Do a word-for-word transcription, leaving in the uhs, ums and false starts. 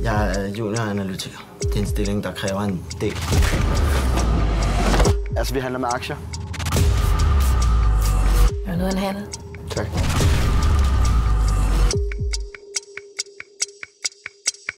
Jeg er junioranalytiker. Det er en stilling, der kræver en del. Altså, vi handler med aktier. Er noget en handel? Tak.